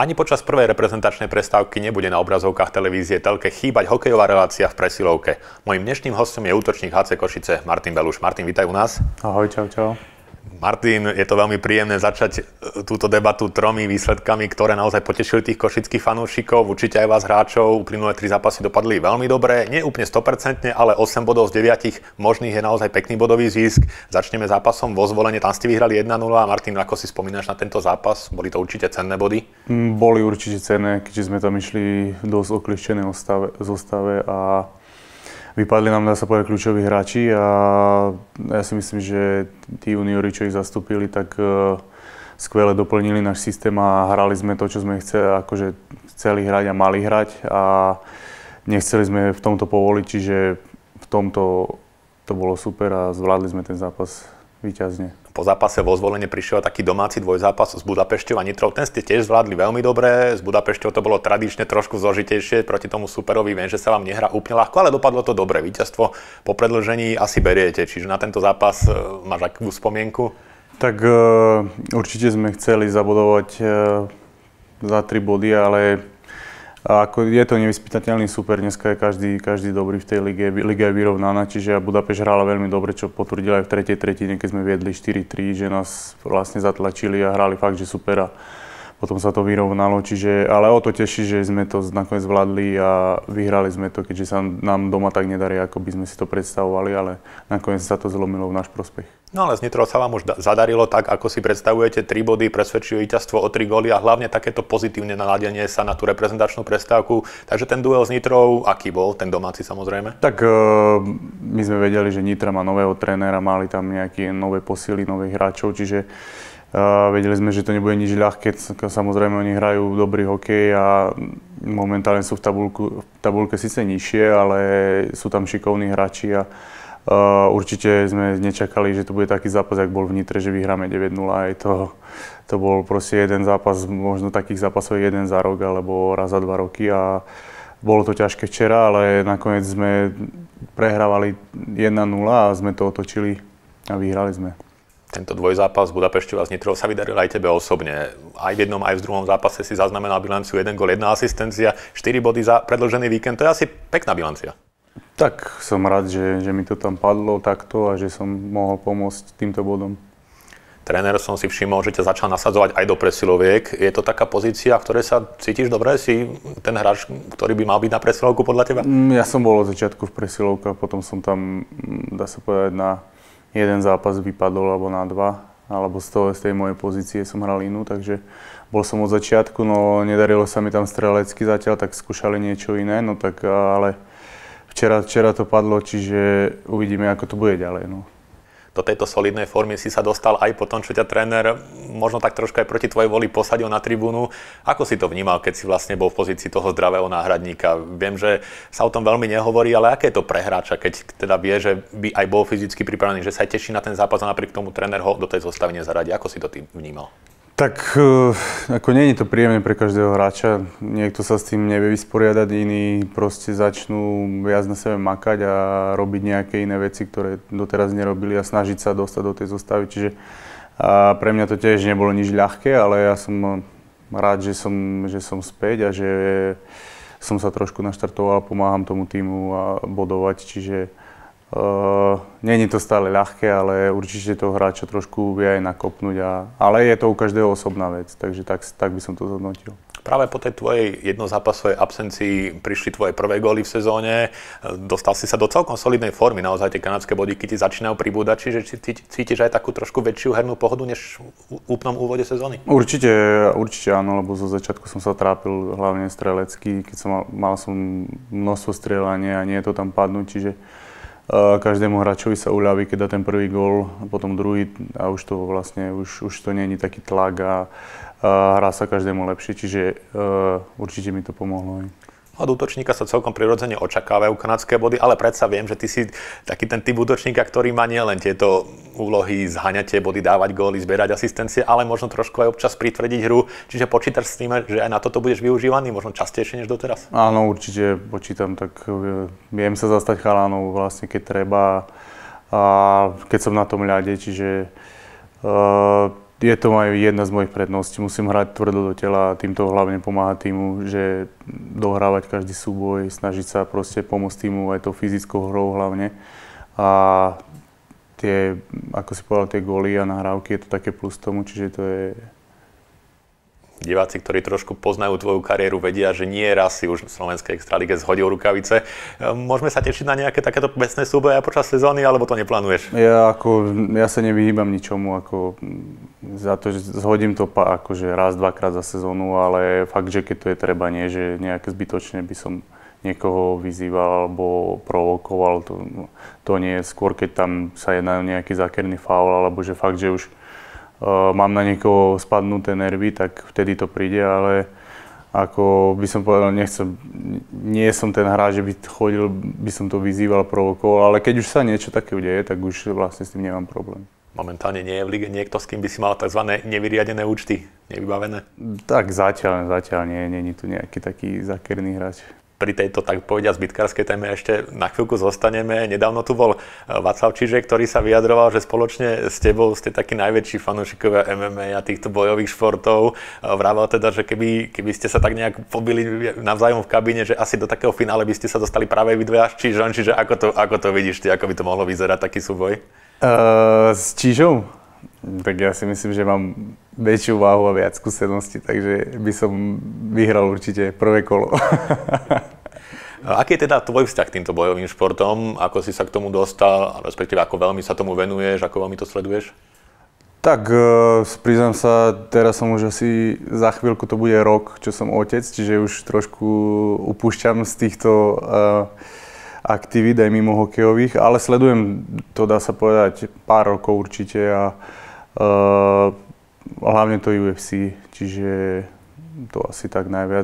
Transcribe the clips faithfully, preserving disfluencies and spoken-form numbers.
Ani počas prvej reprezentačnej prestávky nebude na obrazovkách televízie Telke chýbať hokejová relácia v presilovke. Mojím dnešným hostom je útočník há cé Košice Martin Beluš. Martin, vítaj u nás. Ahoj, čau, čau. Martin, je to veľmi príjemné začať túto debatu tromi výsledkami, ktoré naozaj potešili tých košických fanúšikov, určite aj vás hráčov. Uplynulé tri zápasy dopadli veľmi dobre, nie úplne sto percent, ale osem bodov z deviatich možných je naozaj pekný bodový zisk. Začneme zápasom vo Zvolene, tam ste vyhrali jedna nula. Martin, ako si spomínaš na tento zápas? Boli to určite cenné body? Boli určite cenné, keďže sme tam išli v dosť oklieštenej zostave a vypadli nám, dá sa povedať, kľúčoví hráči a ja si myslím, že tí juniori, čo ich zastúpili, tak uh, skvele doplnili náš systém a hrali sme to, čo sme chceli, akože chceli hrať a mali hrať a nechceli sme v tomto povoliť, čiže v tomto to bolo super a zvládli sme ten zápas víťazne. Po zápase vo Zvolene prišiel taký domáci dvojzápas s Budapešťou a Nitrou. Ten ste tiež zvládli veľmi dobre. S Budapešťou to bolo tradične trošku zložitejšie proti tomu superovi. Viem, že sa vám nehrá úplne ľahko, ale dopadlo to dobre. Víťazstvo po predĺžení asi beriete. Čiže na tento zápas máš akú spomienku? Tak uh, určite sme chceli zabodovať uh, za tri body, ale ako je to nevyspytateľný super, dneska je každý, každý dobrý v tej lige, liga je vyrovnaná, čiže Budapešť hrala veľmi dobre, čo potvrdila aj v tretej tretine, keď sme viedli štyri tri, že nás vlastne zatlačili a hrali fakt, že super a potom sa to vyrovnalo, čiže, ale o to teší, že sme to nakoniec zvládli a vyhrali sme to, keďže sa nám doma tak nedarí, ako by sme si to predstavovali, ale nakoniec sa to zlomilo v náš prospech. No ale z Nitrou sa vám už zadarilo tak, ako si predstavujete, tri body, presvedčili víťazstvo o tri góly a hlavne takéto pozitívne naladenie sa na tú reprezentačnú prestávku. Takže ten duel s Nitrou, aký bol, ten domáci samozrejme? Tak my sme vedeli, že Nitra má nového trénera, mali tam nejaké nové posily, nových hráčov, čiže Uh, vedeli sme, že to nebude nič ľahké, samozrejme oni hrajú dobrý hokej a momentálne sú v, tabulku, v tabulke síce nižšie, ale sú tam šikovní hráči a uh, určite sme nečakali, že to bude taký zápas, jak bol v Nitre, že vyhráme deväť nula. Aj to, to bol proste jeden zápas, možno takých zápasov jeden za rok alebo raz za dva roky a bolo to ťažké včera, ale nakoniec sme prehrávali jedna nula a sme to otočili a vyhrali sme. Tento dvojzápas s Budapešťou a s Nitrou sa vydaril aj tebe osobne. Aj v jednom, aj v druhom zápase si zaznamenal bilanciu jeden gól, jedna asistencia, štyri body za predĺžený víkend. To je asi pekná bilancia. Tak som rád, že, že mi to tam padlo takto a že som mohol pomôcť týmto bodom. Tréner, som si všimol, že ťa začal nasadzovať aj do presiloviek. Je to taká pozícia, v ktorej sa cítiš dobre? Si ten hráč, ktorý by mal byť na presilovku podľa teba? Ja som bol od začiatku v presilovkách, potom som tam, dá sa povedať, na jeden zápas vypadol, alebo na dva, alebo z, toho, z tej mojej pozície som hral inú, takže bol som od začiatku, no nedarilo sa mi tam strelecky zatiaľ, tak skúšali niečo iné, no tak ale včera, včera to padlo, čiže uvidíme, ako to bude ďalej, no. Do tejto solidnej formy si sa dostal aj po tom, čo ťa tréner možno tak trošku aj proti tvojej voli posadil na tribúnu. Ako si to vnímal, keď si vlastne bol v pozícii toho zdravého náhradníka? Viem, že sa o tom veľmi nehovorí, ale aké je to pre hráča, keď teda vie, že by aj bol fyzicky pripravený, že sa aj teší na ten zápas a napriek tomu tréner ho do tej zostavy nezaradí. Ako si to ty vnímal? Tak ako nie je to príjemné pre každého hráča, niekto sa s tým nevie vysporiadať, iní proste začnú viac na sebe makať a robiť nejaké iné veci, ktoré doteraz nerobili a snažiť sa dostať do tej zostavy, čiže a pre mňa to tiež nebolo nič ľahké, ale ja som rád, že som, že som späť a že som sa trošku naštartoval, pomáham tomu týmu a bodovať, čiže Uh, nie je to stále ľahké, ale určite toho hráča trošku vie aj nakopnúť, a, ale je to u každého osobná vec, takže tak, tak by som to zhodnotil. Práve po tej tvojej jednozápasovej absencii prišli tvoje prvé góly v sezóne, dostal si sa do celkom solidnej formy, naozaj tie kanadské bodíky ti začínajú pribúdať, čiže cítiš aj takú trošku väčšiu hernú pohodu než v úplnom úvode sezóny? Určite, určite áno, lebo zo začiatku som sa trápil hlavne strelecky, keď som mal, mal som množstvo strieľania a nie je to tam padnúť, čiže každému hráčovi sa uľaví, keď dá ten prvý gól, a potom druhý a už to vlastne, už, už to nie je taký tlak a, a hrá sa každému lepšie, čiže uh, určite mi to pomohlo. Od útočníka sa celkom prirodzene očakávajú kanadské body, ale predsa viem, že ty si taký ten typ útočníka, ktorý má nielen tieto úlohy zháňať tie body, dávať góly, zbierať asistencie, ale možno trošku aj občas pritvrdiť hru. Čiže počítaš s tým, že aj na toto budeš využívaný, možno častejšie než doteraz? Áno, určite počítam, tak viem sa zastať chalánov vlastne, keď treba a keď som na tom ľade, čiže uh, je to aj jedna z mojich predností. Musím hrať tvrdo do tela a týmto hlavne pomáha týmu, že dohrávať každý súboj, snažiť sa proste pomôcť týmu aj tou fyzickou hrou hlavne. A tie, ako si povedal, tie góly a nahrávky, je to také plus tomu, čiže to je... Diváci, ktorí trošku poznajú tvoju kariéru, vedia, že nie raz si už v slovenskej extralíge zhodil rukavice. Môžeme sa tešiť na nejaké takéto vecné súboje aj počas sezóny, alebo to neplánuješ? Ja, ako, ja sa nevyhýbam ničomu, ako za to, že zhodím to akože raz, dvakrát za sezónu, ale fakt, že keď to je treba, nie, že nejaké zbytočne by som niekoho vyzýval alebo provokoval, to, to nie. Skôr keď tam sa jedná o nejaký zákerný faul, alebo že fakt, že už Uh, mám na niekoho spadnuté nervy, tak vtedy to príde, ale ako by som povedal, nechcem, nie som ten hráč, že by chodil, by som to vyzýval, provokoval, ale keď už sa niečo také udeje, tak už vlastne s tým nemám problém. Momentálne nie je v lige niekto, s kým by si mal tzv. Nevyriadené účty, nevybavené? Tak zatiaľ, zatiaľ nie, nie je tu nejaký taký zákerný hráč. Pri tejto, tak povediať, zbytkárskej téme ešte na chvíľku zostaneme. Nedávno tu bol Václav Čižek, ktorý sa vyjadroval, že spoločne s tebou ste takí najväčší fanúšikovia em em á a týchto bojových športov. Vravel teda, že keby, keby ste sa tak nejak pobili navzájom v kabíne, že asi do takého finále by ste sa dostali práve vy dve až Čižon, čiže ako to, ako to vidíš ty, ako by to mohlo vyzerať taký súboj? Uh, s Čižou? Tak ja si myslím, že mám väčšiu váhu a viac skúseností, takže by som vyhral určite prvé kolo. Aký je teda tvoj vzťah k týmto bojovým športom? Ako si sa k tomu dostal? Respektíve ako veľmi sa tomu venuješ? Ako veľmi to sleduješ? Tak, priznám sa, teraz som už asi za chvíľku to bude rok, čo som otec, čiže už trošku upúšťam z týchto uh, aktivít aj mimo hokejových, ale sledujem to, dá sa povedať, pár rokov určite a uh, hlavne to ú ef cé, čiže to asi tak najviac.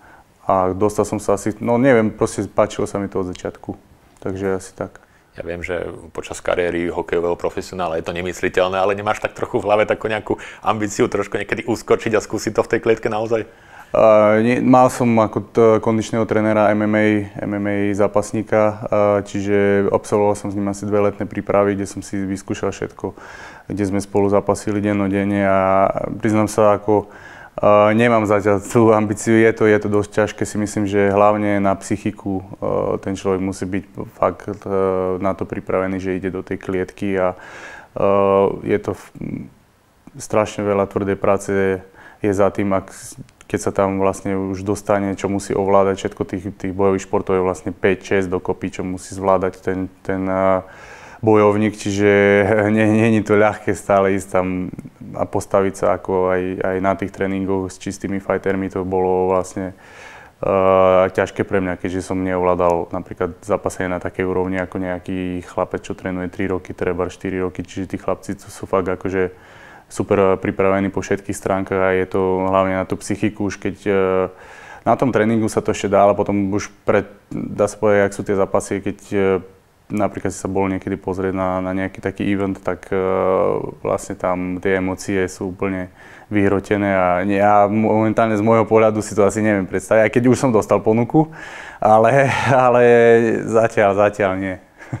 A dostal som sa asi, no neviem, proste páčilo sa mi to od začiatku, takže asi tak. Ja viem, že počas kariéry hokejového profesionála je to nemysliteľné, ale nemáš tak trochu v hlave takú nejakú ambíciu trošku niekedy uskočiť a skúsiť to v tej klietke naozaj? Uh, nie, mal som ako t- kondičného trénera em em á, em em á zápasníka, uh, čiže absolvoval som s ním asi dve letné prípravy, kde som si vyskúšal všetko, kde sme spolu zápasili dennodenne a priznám sa, ako uh, nemám zatiaľ tú ambíciu, je to, je to dosť ťažké, si myslím, že hlavne na psychiku uh, ten človek musí byť fakt uh, na to pripravený, že ide do tej klietky a uh, je to f- strašne veľa tvrdej práce je za tým, ak keď sa tam vlastne už dostane, čo musí ovládať, všetko tých, tých bojových športov je vlastne päť šesť dokopy, čo musí zvládať ten, ten uh, bojovník, čiže nie, nie je to ľahké stále ísť tam a postaviť sa ako aj, aj na tých tréningoch s čistými fightermi, to bolo vlastne uh, ťažké pre mňa, keďže som neovládal napríklad zápasenie na takej úrovni ako nejaký chlapec, čo trénuje tri roky, treba štyri roky, čiže tí chlapci to sú fakt akože super pripravený po všetkých stránkach a je to hlavne na tú psychiku, už keď na tom tréningu sa to ešte dá, ale potom už pred, dá sa povedať, ak sú tie zápasy, keď napríklad si sa bol niekedy pozrieť na, na nejaký taký event, tak vlastne tam tie emócie sú úplne vyhrotené a ja momentálne z môjho pohľadu si to asi neviem predstaviť, aj keď už som dostal ponuku, ale, ale zatiaľ, zatiaľ nie.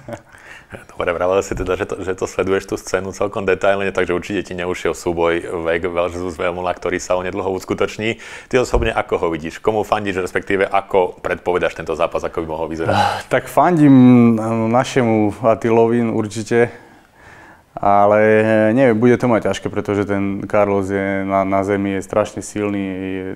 Dobre, vravel si teda, že to, že to sleduješ tú scénu celkom detailne, takže určite ti neušiel súboj Vek versus Vémola, ktorý sa onedlho uskutoční. Ty osobne ako ho vidíš? Komu fandíš, respektíve ako predpovedáš tento zápas, ako by mohol vyzerať? Tak fandím našemu Attilovi určite, ale neviem, bude to mať ťažké, pretože ten Carlos je na, na zemi, je strašne silný, je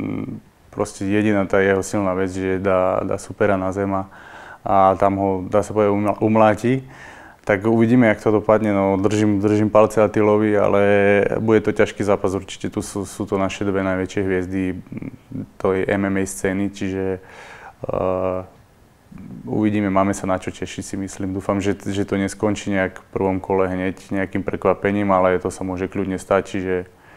proste jediná tá jeho silná vec, že dá, dá supera na zema a tam ho, dá sa povedať, umláti. Tak uvidíme, jak to dopadne. No, držím, držím palce Attilovi, ale bude to ťažký zápas. Určite tu sú, sú to naše dve najväčšie hviezdy tej em em á scény, čiže uh, uvidíme, máme sa na čo tešiť, si myslím. Dúfam, že, že to neskončí nejak v prvom kole hneď nejakým prekvapením, ale to sa môže kľudne stať, čiže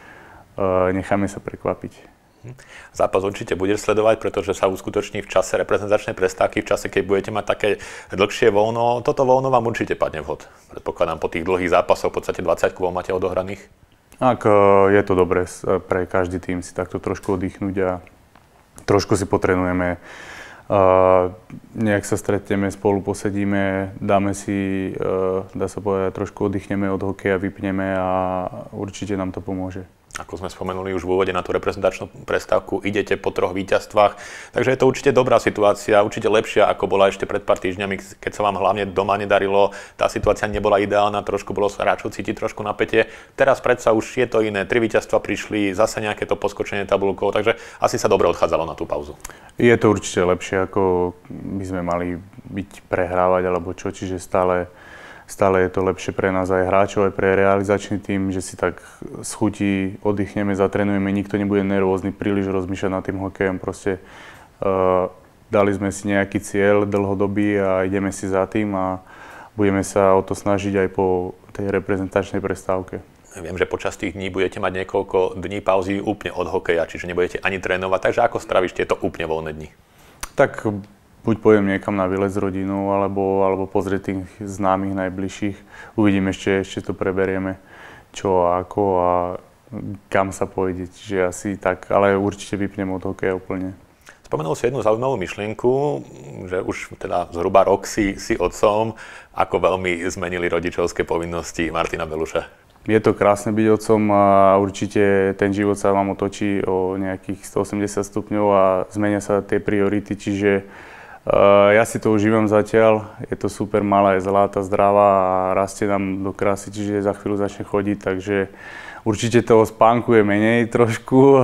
uh, necháme sa prekvapiť. Zápas určite budeš sledovať, pretože sa uskutoční v čase reprezentačnej prestávky, v čase, keď budete mať také dlhšie voľno. Toto voľno vám určite padne vhod. Predpokladám po tých dlhých zápasoch, v podstate dvadsať kôl máte odohraných. Ak je to dobré pre každý tým si takto trošku oddychnúť a trošku si potrenujeme Uh, nejak sa stretneme, spolu posedíme, dáme si, uh, dá sa povedať, trošku oddychneme od hokeja, vypneme a určite nám to pomôže. Ako sme spomenuli už v úvode na tú reprezentačnú prestávku, idete po troch víťazstvách, takže je to určite dobrá situácia, určite lepšia, ako bola ešte pred pár týždňami, keď sa vám hlavne doma nedarilo, tá situácia nebola ideálna, trošku bolo sa hráčov cítiť trošku napätie. Teraz predsa už je to iné, tri víťazstva prišli, zase nejaké to poskočenie tabuľkou, takže asi sa dobre odchádzalo na tú pauzu. Je to určite lepšie, ako by sme mali byť prehrávať alebo čo, čiže stále Stále je to lepšie pre nás aj hráčov, aj pre realizačný tím, že si tak z chutí oddychneme, zatrenujeme, nikto nebude nervózny, príliš rozmýšľať nad tým hokejom. Proste uh, dali sme si nejaký cieľ dlhodobý a ideme si za tým a budeme sa o to snažiť aj po tej reprezentačnej prestávke. Viem, že počas tých dní budete mať niekoľko dní pauzy úplne od hokeja, čiže nebudete ani trénovať, takže ako stravíš tieto úplne voľné dni? Tak buď pojem niekam na výlet s rodinou, alebo, alebo pozrieť tých známych, najbližších. Uvidím ešte, ešte to preberieme, čo a ako a kam sa pôjde. Čiže asi tak, ale určite vypnem od hokeja úplne. Spomenul si jednu zaujímavú myšlienku, že už teda zhruba rok si, si otcom. Ako veľmi zmenili rodičovské povinnosti Martina Beluša? Je to krásne byť otcom a určite ten život sa vám otočí o nejakých stoosemdesiat stupňov a zmenia sa tie priority, čiže Uh, ja si to užívam zatiaľ, je to super, malá je zlatá, zdravá a rastie nám do krásy, čiže za chvíľu začne chodiť, takže určite toho spánku je menej trošku.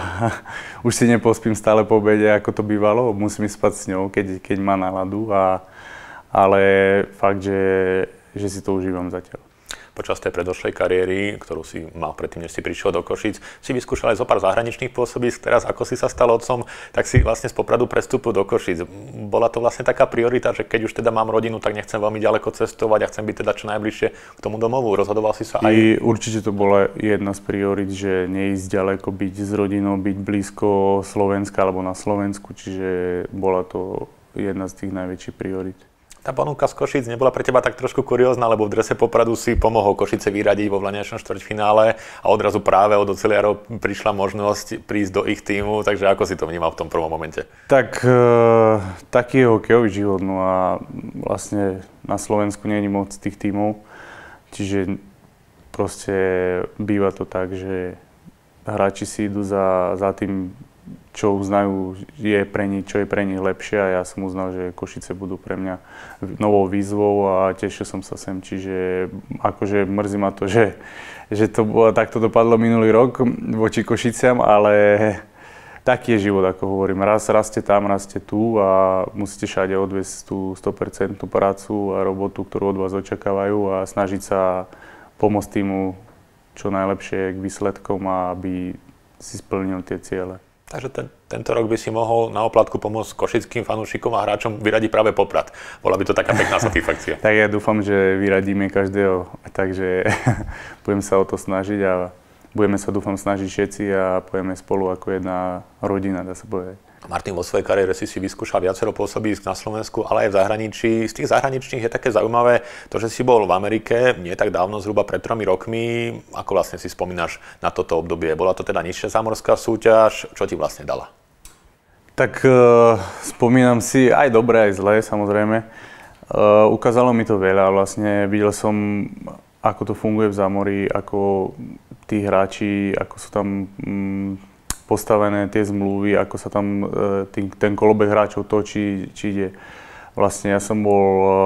Už si nepospím stále po obede, ako to bývalo, musím ísť spať s ňou, keď, keď má náladu, a, ale fakt, že, že si to užívam zatiaľ. Počas tej predošlej kariéry, ktorú si mal predtým, než si prišiel do Košíc, si vyskúšal aj zo pár zahraničných pôsobísk. Teraz, ako si sa stal otcom, tak si vlastne z Popradu prestúpil do Košíc. Bola to vlastne taká priorita, že keď už teda mám rodinu, tak nechcem veľmi ďaleko cestovať a chcem byť teda čo najbližšie k tomu domovu. Rozhodoval si sa aj? I určite to bola jedna z priorit, že neísť ďaleko, byť s rodinou, byť blízko Slovenska alebo na Slovensku, čiže bola to jedna z tých najväčších priorit. Tá ponuka z Košíc nebola pre teba tak trošku kuriózna, lebo v drese Popradu si pomohol Košice vyradiť vo vlaňajšom štvrťfinále a odrazu práve od oceliarov prišla možnosť prísť do ich tímu, takže ako si to vnímal v tom prvom momente? Tak e, taký je hokejový život, no a vlastne na Slovensku nie je moc tých tímov, čiže proste býva to tak, že hráči si idú za, za tým, čo uznajú, je pre nich, čo je pre nich lepšie, a ja som uznal, že Košice budú pre mňa novou výzvou a tešil som sa sem, čiže akože mrzí ma to, že, že to bolo, takto dopadlo minulý rok voči Košiciam, ale taký je život, ako hovorím. Raz, raz ste tam, raz ste tu a musíte všade odviesť tú sto percent prácu a robotu, ktorú od vás očakávajú, a snažiť sa pomôcť týmu čo najlepšie k výsledkom a aby si splnil tie ciele. Takže ten, tento rok by si mohol na oplatku pomôcť košickým fanúšikom a hráčom vyradiť práve Poprad. Bola by to taká pekná satisfakcia. Tak ja dúfam, že vyradíme každého, takže budem sa o to snažiť a budeme sa, dúfam, snažiť všetci a pojeme spolu ako jedna rodina, dá sa povedať. Martin, vo svojej kariére si si vyskúšal viacero pôsobísk na Slovensku, ale aj v zahraničí. Z tých zahraničných je také zaujímavé to, že si bol v Amerike nie tak dávno, zhruba pred tromi rokmi. Ako vlastne si spomínaš na toto obdobie? Bola to teda nižšia zámorská súťaž? Čo ti vlastne dala? Tak uh, spomínam si aj dobre, aj zlé, samozrejme. Uh, ukázalo mi to veľa. Vlastne videl som, ako to funguje v zámorí, ako tí hráči, ako sú tam um, postavené tie zmluvy, ako sa tam tý, ten kolobeh hráčov točí, či ide. Vlastne ja som bol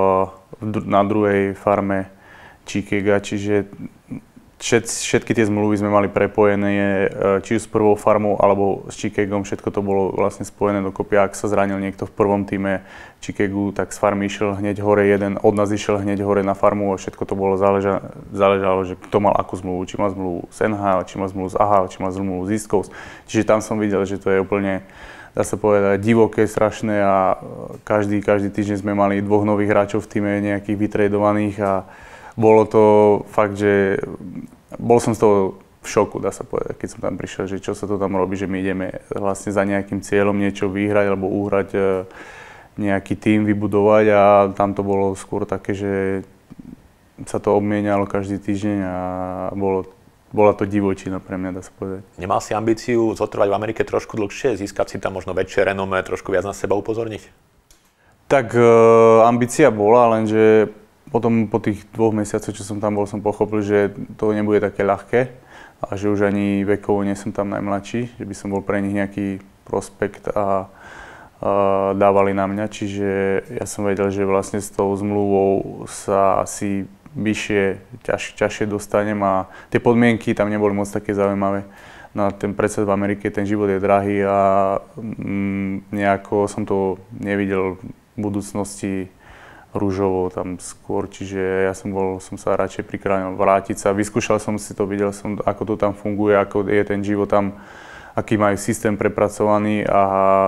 na druhej farme Chicaga, čiže všet, všetky tie zmluvy sme mali prepojené, či už s prvou farmou alebo s Chicagom, všetko to bolo vlastne spojené dokopy. Ak sa zranil niekto v prvom týme Chicagu, tak z farmy išiel hneď hore jeden, od nás išiel hneď hore na farmu a všetko to bolo záleža, záležalo, že kto mal akú zmluvu, či má zmluvu s en há el, či má zmluvu s á há el, či má zmluvu s East Coast. Čiže tam som videl, že to je úplne, dá sa povedať, divoké, strašné a každý, každý týždeň sme mali dvoch nových hráčov v týme, nejakých vytredovaných, a bolo to fakt, že bol som z toho v šoku, dá sa povedať, keď som tam prišiel, že čo sa to tam robí, že my ideme vlastne za nejakým cieľom niečo vyhrať alebo uhrať, nejaký tím vybudovať, a tam to bolo skôr také, že sa to obmienialo každý týždeň a bolo bola to divočina pre mňa, dá sa povedať. Nemal si ambíciu zotrvať v Amerike trošku dlhšie, získať si tam možno väčšie renomé, trošku viac na seba upozorniť? Tak e, ambícia bola, lenže potom po tých dvoch mesiacoch, čo som tam bol, som pochopil, že to nebude také ľahké a že už ani vekovo nie som tam najmladší, že by som bol pre nich nejaký prospekt a dávali na mňa, čiže ja som vedel, že vlastne s tou zmluvou sa asi vyššie, ťaž, ťažšie dostanem a tie podmienky tam neboli moc také zaujímavé. No ten predsa v Amerike, ten život je drahý a mm, nejako som to nevidel v budúcnosti rúžovo tam skôr, čiže ja som bol, som sa radšej prikránil vrátiť sa. Vyskúšal som si to, videl som, ako to tam funguje, ako je ten život tam, aký majú systém prepracovaný a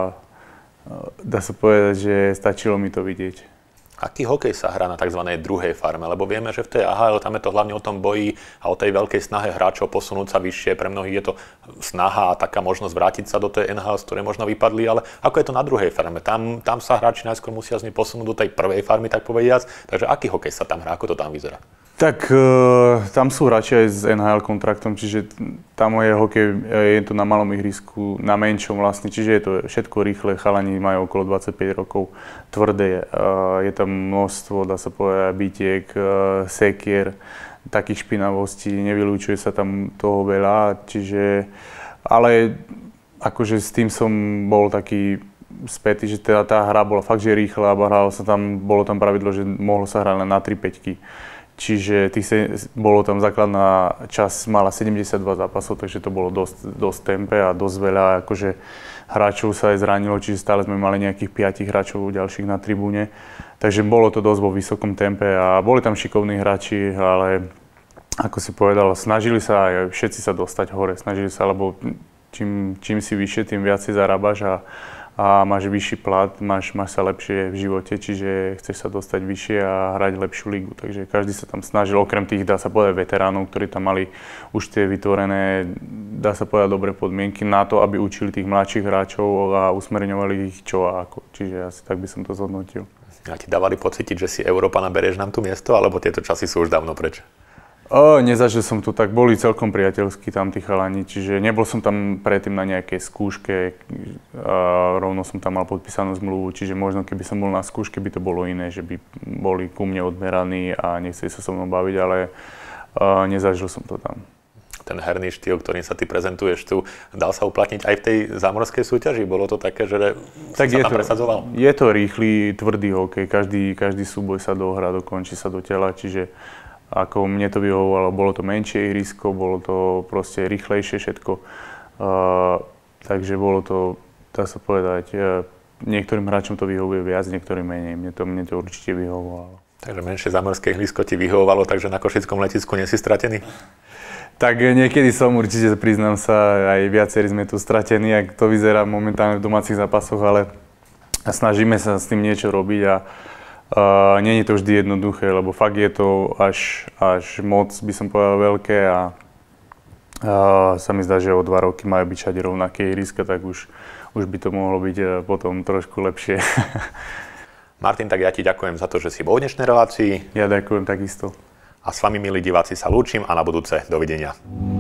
dá sa povedať, že stačilo mi to vidieť. Aký hokej sa hrá na tzv. Druhej farme? Lebo vieme, že v tej á há el tam je to hlavne o tom boji a o tej veľkej snahe hráčov posunúť sa vyššie. Pre mnohých je to snaha a taká možnosť vrátiť sa do tej en há el, z ktorej možno vypadli, ale ako je to na druhej farme? Tam, tam sa hráči najskôr musia z nej posunúť do tej prvej farmy, tak povediac. Takže aký hokej sa tam hrá? Ako to tam vyzerá? Tak e, tam sú hráči aj s en há el kontraktom, čiže tam je hokej, je to na malom ihrisku, na menšom vlastne, čiže je to všetko rýchle, chalani majú okolo dvadsaťpäť rokov, tvrdé, e, je tam množstvo, dá sa povedať, bitiek, e, sekier, takých špinavostí, nevylučuje sa tam toho veľa, čiže, ale akože s tým som bol taký spätý, že teda tá hra bola fakt, že rýchla a hralo sa tam, bolo tam pravidlo, že mohlo sa hrať len na tri päťky. Čiže tých se, bolo tam základná časť, mala sedemdesiatdva zápasov, takže to bolo dosť, dosť tempe a dosť veľa akože hráčov sa aj zranilo, čiže stále sme mali nejakých piatich hráčov ďalších na tribúne. Takže bolo to dosť vo vysokom tempe a boli tam šikovní hráči, ale ako si povedal, snažili sa aj všetci sa dostať hore, snažili sa, lebo čím, čím si vyššie, tým viac si zarábaš a a máš vyšší plat, máš, máš sa lepšie v živote, čiže chceš sa dostať vyššie a hrať lepšiu ligu. Takže každý sa tam snažil, okrem tých, dá sa povedať, veteránov, ktorí tam mali už tie vytvorené, dá sa povedať, dobré podmienky na to, aby učili tých mladších hráčov a usmerňovali ich čo a ako. Čiže asi tak by som to zhodnotil. A ti dávali pocítiť, že si Európana, berieš nám tu miesto, alebo tieto časy sú už dávno preč? O, nezažil som to tak, boli celkom priateľskí tam tí chalani, čiže nebol som tam predtým na nejakej skúške, a rovno som tam mal podpísanú zmluvu, čiže možno keby som bol na skúške, by to bolo iné, že by boli ku mne odmeraní a nechceli sa so mnou baviť, ale a, nezažil som to tam. Ten herný štýl, ktorým sa ty prezentuješ tu, dal sa uplatniť aj v tej zámorskej súťaži? Bolo to také, že tak si sa tam to, presadzoval? Je to rýchly, tvrdý hokej, každý, každý súboj sa dohrá, dokončí sa do tela, čiže ako mne to vyhovovalo, bolo to menšie ihrisko, bolo to proste rýchlejšie všetko, uh, takže bolo to, dá sa povedať, uh, niektorým hráčom to vyhovuje viac, niektorým menej, mne to, mne to určite vyhovovalo. Takže menšie zámorské ihrisko ti vyhovovalo, takže na Košickom letisku nie si stratený? Tak niekedy som, určite priznám sa, aj viacerí sme tu stratení, ak to vyzerá momentálne v domácich zápasoch, ale snažíme sa s tým niečo robiť a Uh, nie je to vždy jednoduché, lebo fakt je to až, až moc, by som povedal, veľké a uh, sa mi zdá, že o dva roky majú byť všade rovnaké ihriska, tak už, už by to mohlo byť uh, potom trošku lepšie. Martin, tak ja ti ďakujem za to, že si bol v dnešnej relácii. Ja ďakujem takisto. A s vami, milí diváci, sa lúčim a na budúce dovidenia.